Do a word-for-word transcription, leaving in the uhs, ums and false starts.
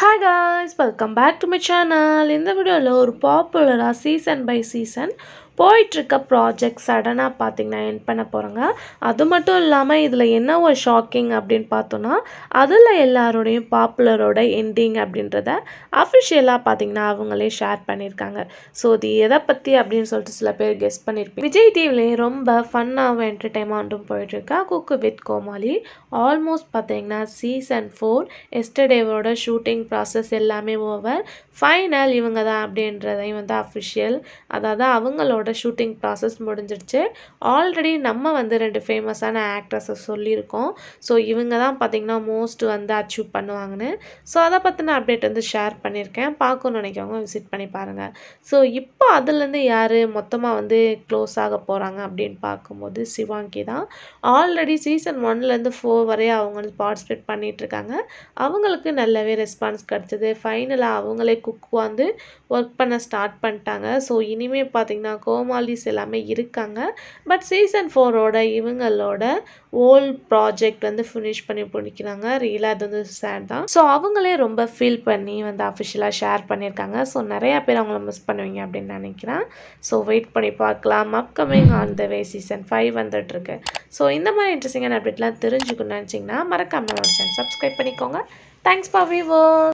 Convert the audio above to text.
Hi guys, welcome back to my channel. In the video lo ஒரு பாப்புலரா season by season போயிட்டு இருக்க project சடனா பாத்தீங்கன்னா எண்ட் பண்ண போறாங்க. அது மட்டும் இல்லாம இதுல என்ன ஒரு ஷாக்கிங் அப்படினு பார்த்தோம்னா அதுல எல்லாரோடையும் பாப்புலரோட எண்டிங் அப்படின்றத அபிஷியலா பாத்தீங்கன்னா அவங்களே ஷேர் பண்ணிருக்காங்க. சோ இது எதை பத்தி அப்படினு சொல்லிட்டு சில பேர் கெஸ் பண்ணிருப்பீங்க. விஜய் டிவில ரொம்ப ஃபன்னாவும் என்டர்டெயின்மென்ட்டும் போயிட்டு இருக்கா குக்கு வித் கோமாளி. ஆல்மோஸ்ட் பாத்தீங்கன்னா சீசன் ஃபோர் எஸ்டர்டேவோட ஷூட்டிங் ப்ராசஸ் எல்லாமே ஓவர். ஃபைனல் இவங்க தான் அப்படின்றதையும் வந்து அஃபிஷியல், அதாவது அவங்களோட ஷூட்டிங் ப்ராசஸ் முடிஞ்சிடுச்சு. ஆல்ரெடி நம்ம வந்து ரெண்டு ஃபேமஸான ஆக்ட்ரஸை சொல்லியிருக்கோம். ஸோ இவங்க தான் பார்த்தீங்கன்னா மோஸ்ட் வந்து அச்சீவ் பண்ணுவாங்கன்னு. ஸோ அதை பற்றின அப்டேட் வந்து ஷேர் பண்ணியிருக்கேன். பார்க்கணும்னு நினைக்கிறவங்க விசிட் பண்ணி பாருங்கள். ஸோ இப்போ அதுலேருந்து யார் மொத்தமாக வந்து க்ளோஸ் ஆக போகிறாங்க அப்படின்னு பார்க்கும்போது சிவாங்கி தான். ஆல்ரெடி சீசன் ஒன்லேருந்து ஃபோர் வரையும் அவங்க வந்து பார்ட்டிசிபேட் பண்ணிகிட்ருக்காங்க. அவங்களுக்கு நல்லாவே ரெஸ்பான்ஸ் கிடச்சிது. ஃபைனலாக அவங்களே குக் வந்து ஒர்க் பண்ண ஸ்டார்ட் பண்ணிட்டாங்க. ஸோ இனிமேல் பார்த்தீங்கன்னா கோமாளிஸ் எல்லாமே இருக்காங்க. பட் சீசன் ஃபோரோட இவங்களோட ஓல் ப்ராஜெக்ட் வந்து ஃபினிஷ் பண்ணி பிடிக்கிறாங்க. ரியலாக அது வந்து சேட் தான். ஸோ அவங்களே ரொம்ப ஃபீல் பண்ணி வந்து அஃபிஷியலாக ஷேர் பண்ணியிருக்காங்க. ஸோ நிறையா பேர் அவங்கள மிஸ் பண்ணுவீங்க அப்படின்னு நினைக்கிறேன். ஸோ வெயிட் பண்ணி பார்க்கலாம். Upcoming on the way season five வந்துட்டுருக்கு. ஸோ இந்த மாதிரி இன்ட்ரெஸ்டிங்கான அப்டேட்லாம் தெரிஞ்சுக்கணும்னு நினச்சிங்கன்னா மறக்காம நம்ம சேனல் சப்ஸ்கிரைப் பண்ணிக்கோங்க. Thanks for viewers.